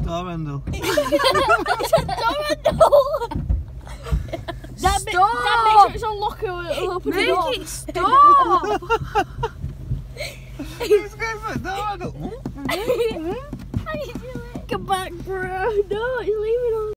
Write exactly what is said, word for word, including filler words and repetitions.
door handle. It's a door handle! That, Stop! that makes sure it's unlocked or it'll open Make the door. it stop! He's going for a door handle. How do you do it? Come back, bro. No, he's leaving us.